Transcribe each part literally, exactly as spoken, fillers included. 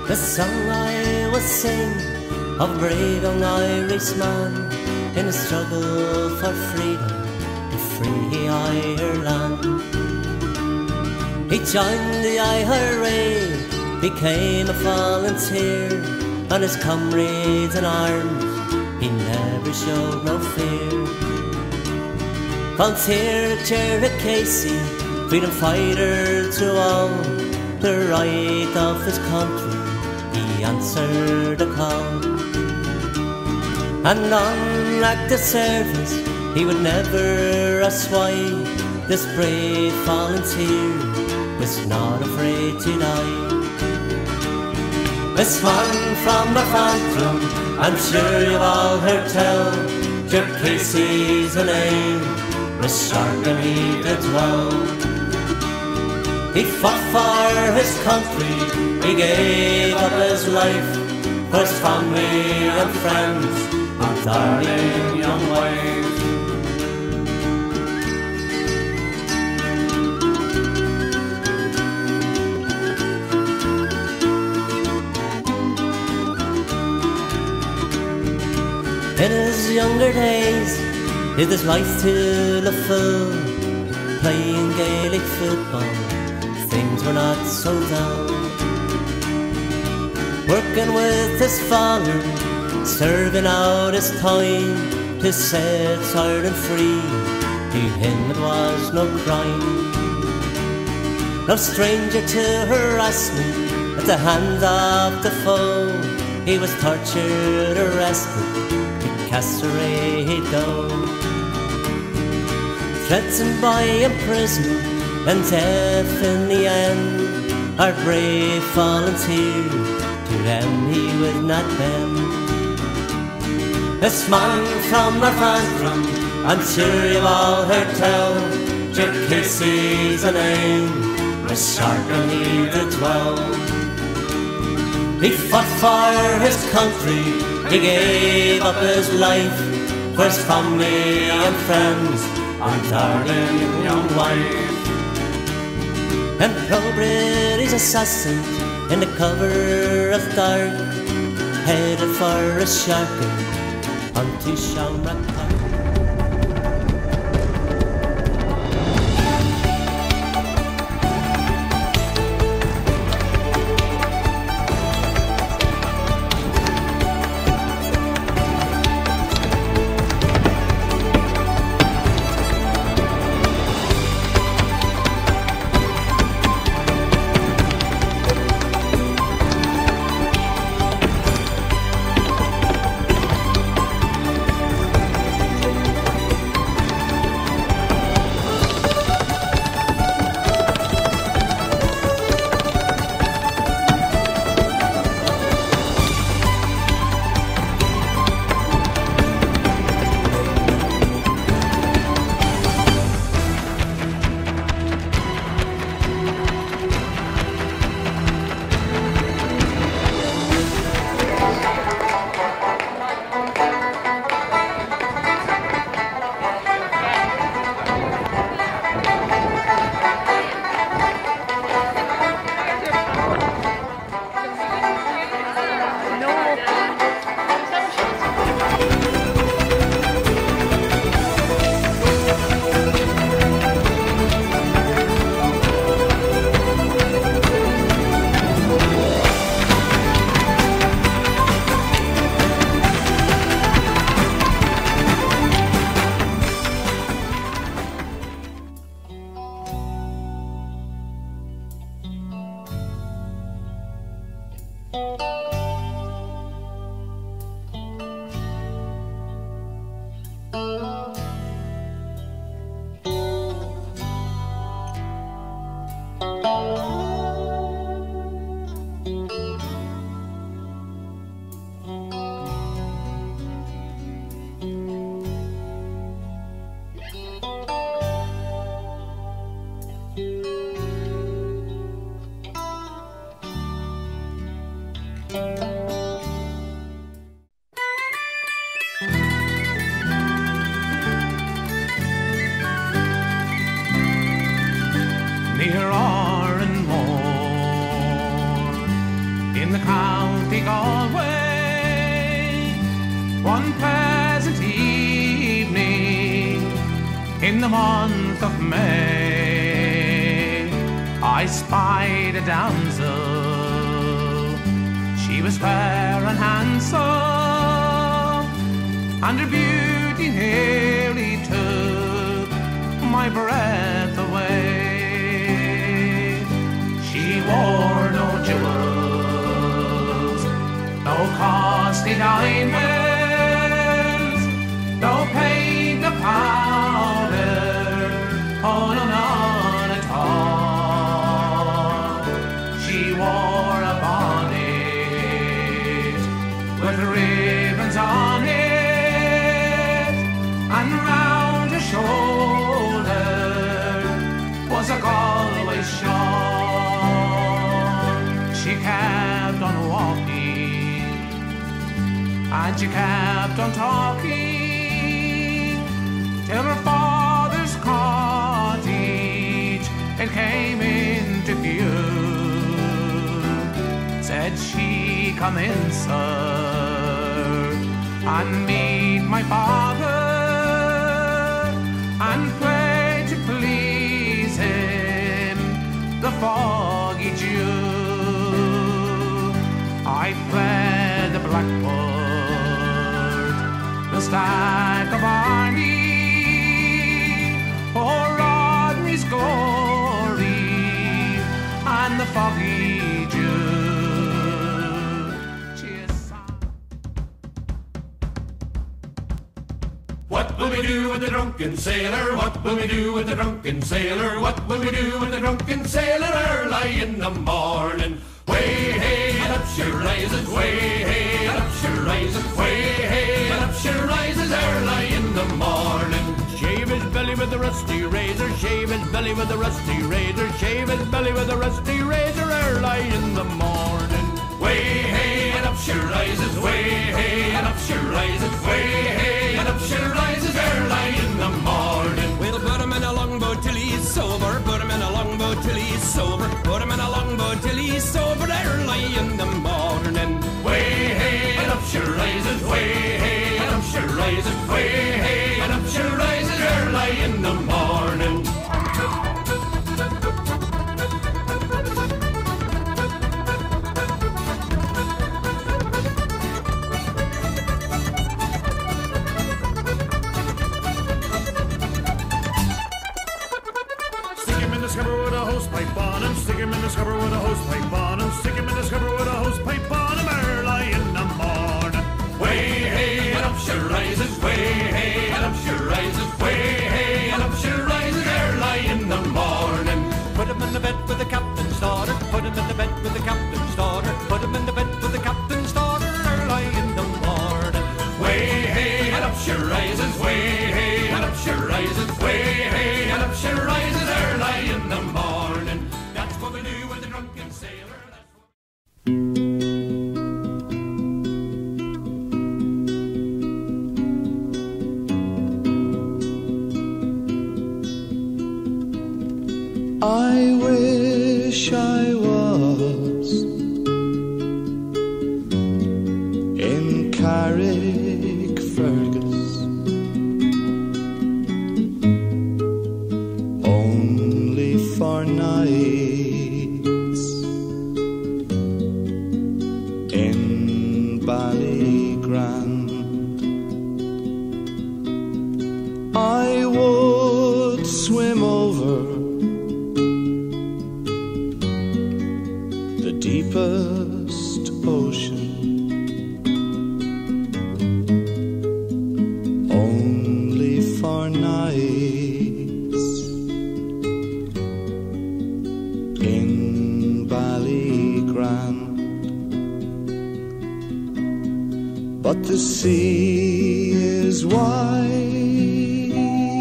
The song I will sing of a brave young Irishman in a struggle for freedom to free Ireland. He joined the I R A, became a volunteer, and his comrades in arms, he never showed no fear. Volunteer at Cherkasy, freedom fighter to all, the right of his country, he answered the call. And on active service, he would never ask why. This brave volunteer was not afraid to die. This one from Northampton, I'm sure you've all heard tell. Cherkasy's the name, was sharp and he did well. He fought for his country, he gave up his life for his family and friends and darling young wife. In his younger days, he lived his life to the full, playing Gaelic football, things were not so dull. Working with his father, serving out his time to set Ireland free, to him it was no crime. No stranger to harassment at the hand of the foe, he was tortured, arrested, Castlereagh he'd go. Threatened by imprisonment and death in the end, our brave volunteer, to them he would not bend. This man from Northampton, I'm sure you've all heard tell. Cherkasy's a name, was sharp and he did well. He fought for his country, he gave up his life for his family and friends and darling young wife. And pro-British assassins in the cover of dark, headed for a sharking onto Shamrock Park. in the county Galway. One pleasant evening in the month of May, I spied a damsel. She was fair and handsome, and her beauty nearly took my breath away. She wore no jewels, no costly diamonds, no paint, no powder, oh no, none at all. She wore a bonnet with ribbons on it, and round her shoulder was a Galway shawl. She kept on walking, and she kept on talking, till her father's cottage it came into view. Said she, "Come in, sir, and meet my father, and pray to please him, the foggy Jew." I fled the blackboard, the stack of Barney, oh Rodney's glory, and the foggy Jew. What will we do with the drunken sailor? What will we do with the drunken sailor? What will we do with the drunken sailor early in the morning? Way hey and up she rises, way hey and up she rises, way hey and up she rises early in the morning. Shave his belly with a rusty razor, shave his belly with a rusty razor, shave his belly with a rusty razor early in the morning. Way hey and up she rises, way hey and up she rises, way hey and up she rises early in the morning. We'll put him in a longboat till he's sober, put him in a longboat till he's sober, put him in a longboat till he's sober early in the morning. Way hey and up she rises, way hey and up she rises, way hey and up she rises early in the morning. Stick him in the scupper with a hosepipe on him, stick him in the scupper with a hosepipe on him, stick him in the scupper with a hosepipe on him early in the morning. Way hey and up she rises, way hey and up she rises, way hey and up she rises early in the morning. Put him in the bed with the captain's daughter, put him in the bed with the captain's daughter, put him in the bed with the captain's daughter early in the morning. Way hey and up she rises, way hey and up she rises, way hey and up she rises early in the morning. That's what we do with the drunken sailor. I wish I was in Carrickfergus, only for nights in Ballygrand. I would swim over the deepest ocean, only for nights in Ballygrand. But the sea is wide,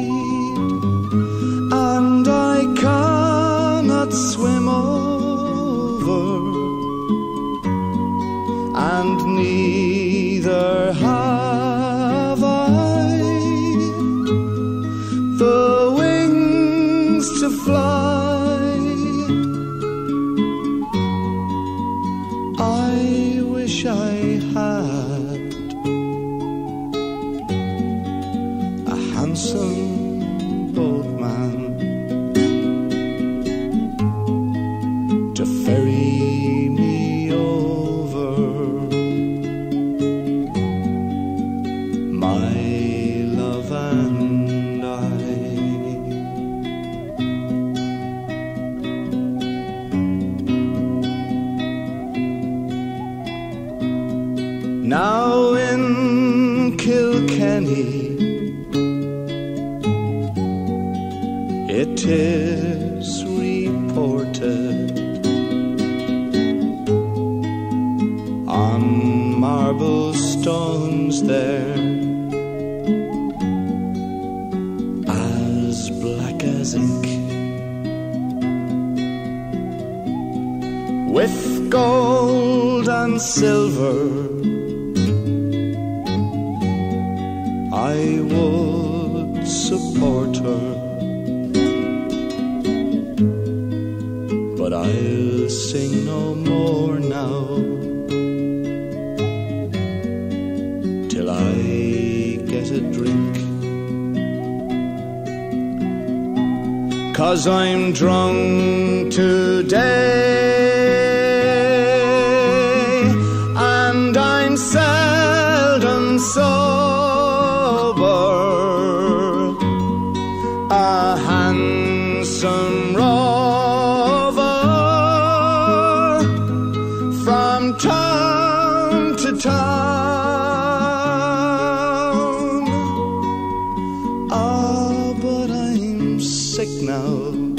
and I cannot swim over, and neither have I the wings to fly. I wish I had a handsome boatman to ferry me over. My love and I. Now in Kilkenny it is reported on marble stones there, as black as ink, with gold and silver, I would support her. But I'll sing no more now till I get a drink, 'cause I'm drunk today and I'm seldom sober. A handsome rover from town to town. Ah, but I'm sick now.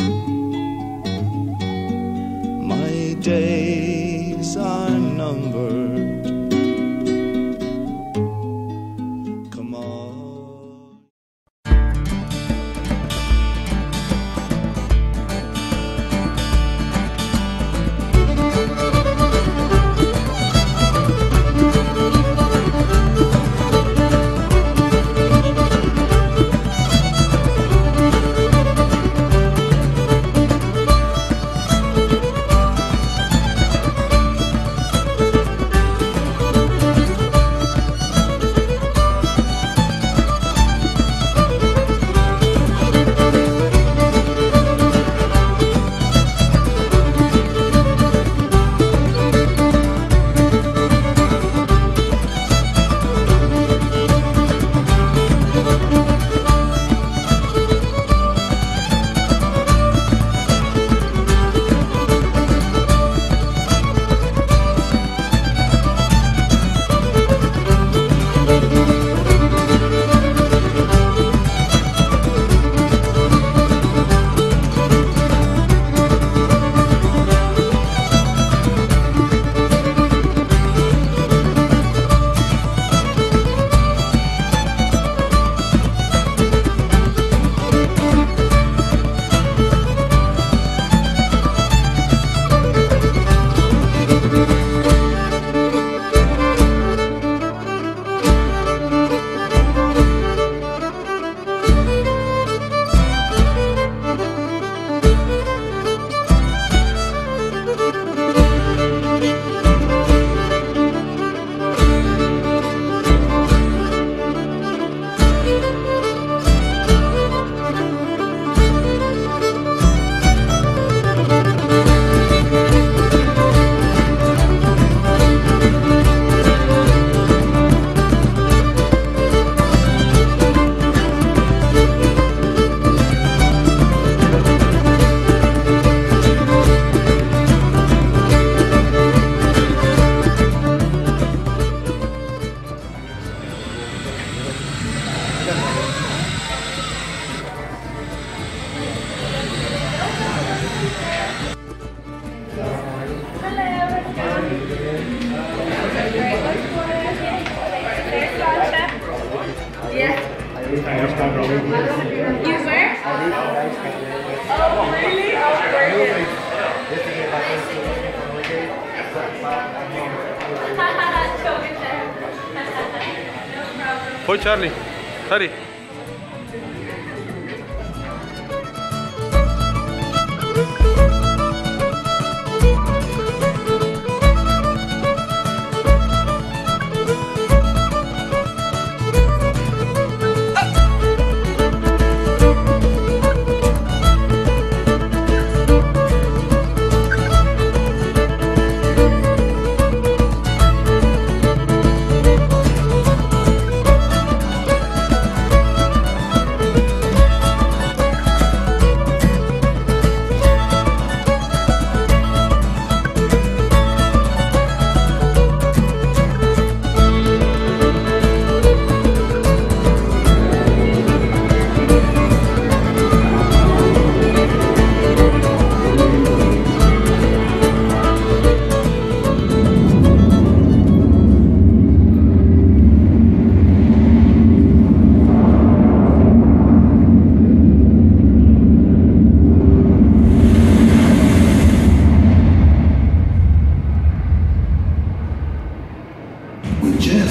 My days are numbered. Come on. You were? Oh, really? Oh, brilliant. Poi Charlie, hurry.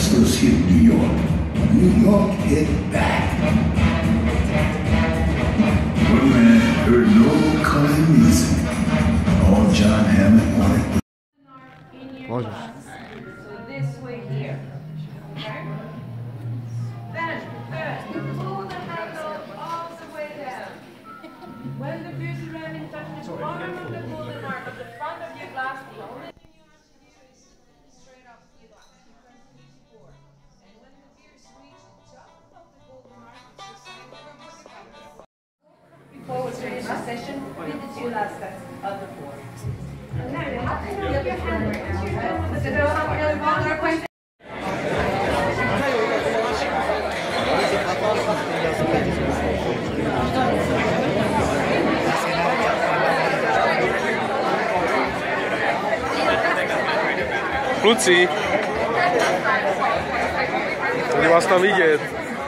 hustlers hit New York. New York hit back. One man heard no kind of music. All John Hammond wanted. Możesz. So this way here. Okay? Then, first, pull the handle all the way down. When the beer surrounding touches the bottom of the golden mark of the front of your glass, the only thing you have to do is straight up the glass. Four. And when the beer is reached just above the golden mark, it's the sign for the cup. Before we finish the session, read the two last steps of the four. And now you have to have your hand right now. So they'll have really long or point. Kluci! Nie vás tam vidět.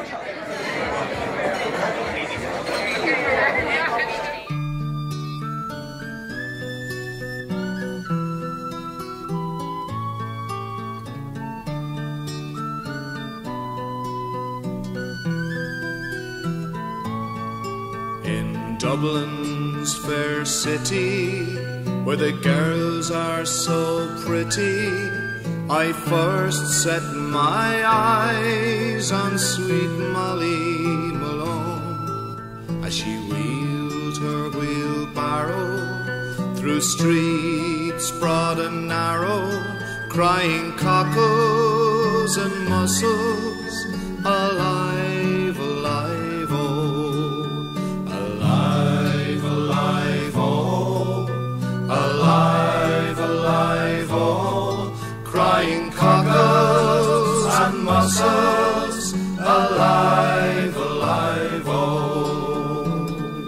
Dublin's fair city, where the girls are so pretty, I first set my eyes on sweet Molly Malone, as she wheeled her wheelbarrow through streets broad and narrow, crying cockles and mussels, alive, alive, oh. Alive, alive, oh, crying cockles and mussels, alive, alive, oh.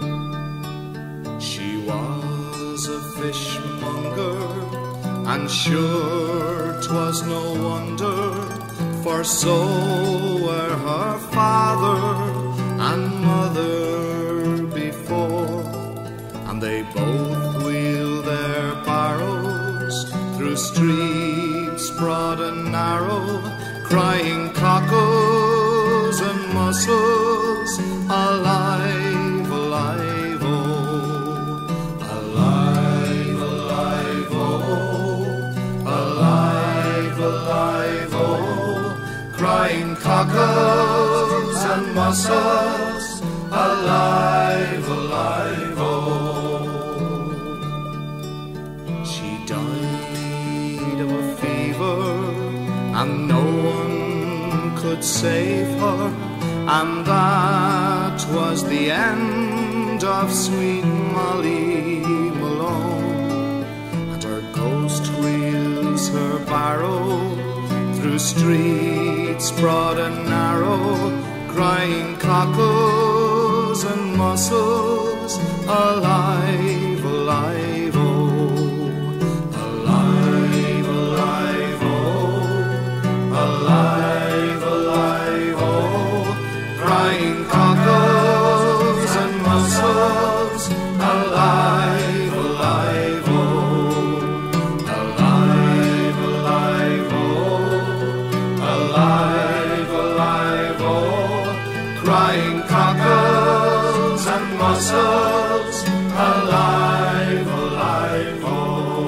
She was a fishmonger, and sure 'twas no wonder, for so were her father and mother before, and they both wheeled their barrows through streets broad and narrow, crying cockles and mussels, alive, alive, oh. Alive, alive, oh. Alive, alive, oh. Crying cockles and mussels, alive, alive, oh. And no one could save her, and that was the end of sweet Molly Malone. And her ghost wheels her barrow through streets broad and narrow, crying cockles and mussels, alive, alive, oh. Alive, alive, oh, crying cockles and mussels, alive, alive, oh. Alive, alive, oh. Alive, alive, oh, crying cockles and mussels, alive, alive, oh.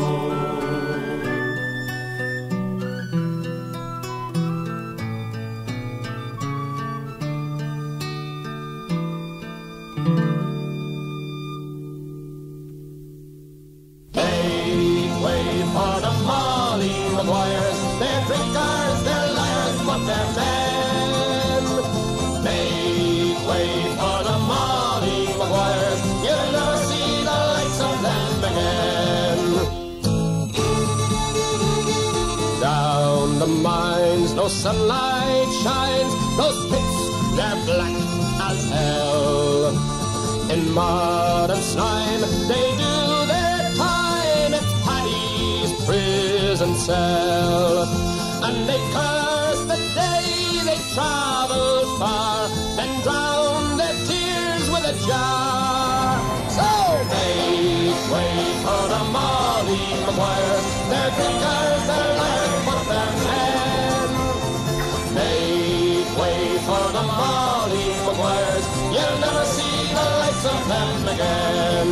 No sunlight shines, those pits, they're black as hell. In mud and slime, they do their time, it's Paddy's prison cell. And they curse the day they travel far, then drown their tears with a jar. So make way for the Molly Maguires, they're drinkers, they're liars, but they're men. again.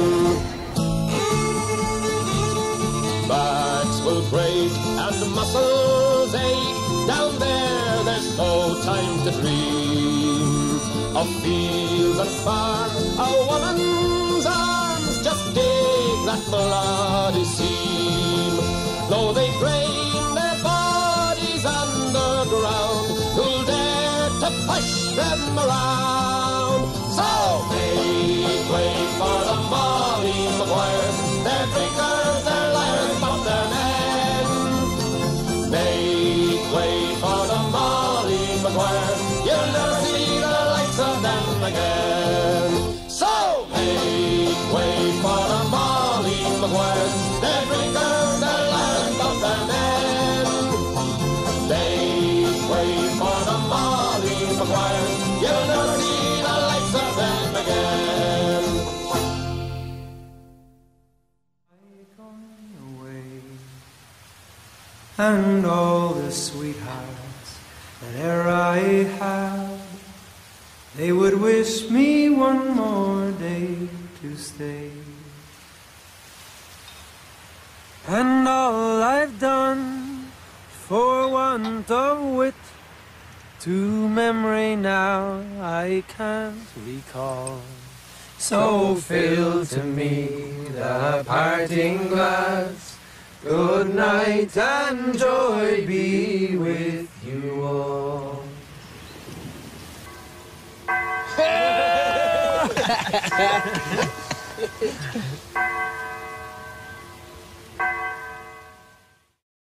Backs will break and muscles ache. Down there, there's no time to dream of fields and farms. A woman's arms just dig that bloody seam. Though they drain their bodies underground, who'll dare to push them around? So make way for the Molly Maguires. They're drinkers, they're liars, but they're men. Make way for the Molly Maguires. You'll never see the likes of them again. So make way for the Molly Maguires. They're drinkers, they're liars, but they're men. Make way for the Molly Maguires. You'll never see the likes of them again. And all the sweethearts that e'er I had, they would wish me one more day to stay. And all I've done for want of wit, to memory now I can't recall. So fill to me the parting glass. Good night and joy be with you all.